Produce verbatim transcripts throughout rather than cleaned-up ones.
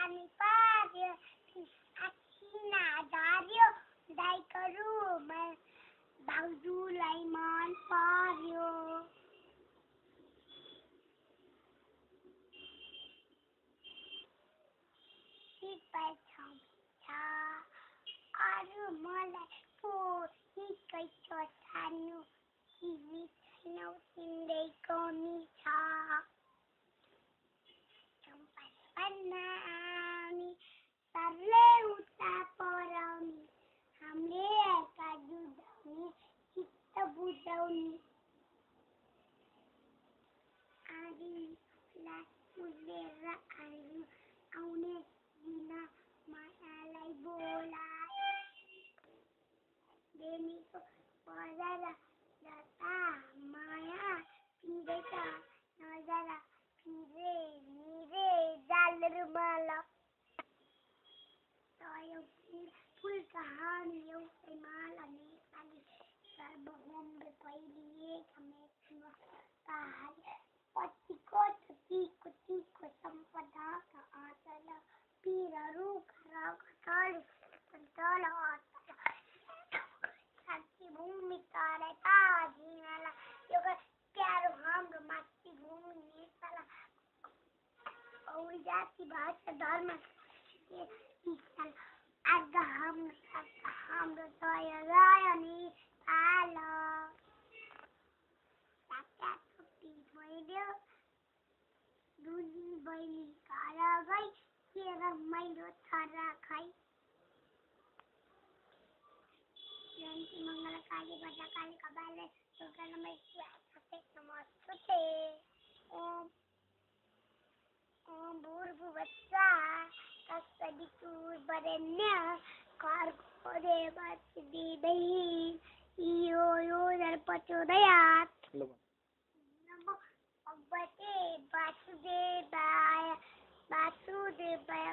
पानी पार्यो आखिना झार्यो दाइकहरू भाउजूलाई मन पर्यो अरू मलाई पो निकै छ छान्नु तिमी छैनौ तिम्रै कमी छ बनाउने सरले उता पराउने हामीले एका जुझाउने चित्त बुझाउने आदीलाई बुझेर आयु आउने दिन मायालाई बोलाए बेनीको बजार जता माया पिरेछ नजर फिरे मिरे जाल रुमाल फुल कहानी एउटै माला नेपाली सर्वभौम फैलिएका मेघमा पहाडी पछिको छुट्टीको टीको सम्पदाका आँचल पिरहरू खरखटल सन्तल अटल शान्ति भूमि तराई ताजिनला यो प्यारो हाम्रो मातृभूमि नेपाल औरी जाति भाषा धर्म आज हाम्रो हाम्रो जय जय नेपाल टाटा टोपी मैले दुली बैली घर गई के रमाइलो छरा खाई जयन्ती मङ्गल काली भद्र काली कपाले दुर्गानमै स्वास्थ्य नमस्ते ओम ओम भूर्भुवस्सः तत्सवितुर् वरेण्य भर्गो देवस्य धीमहि यो यो प्रचोदयात् नमो भगवते वासुदेवाय वासुदेवाय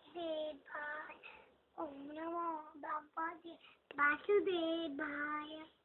वासुदेवाय ओम नमो भगवते वासुदेवाय।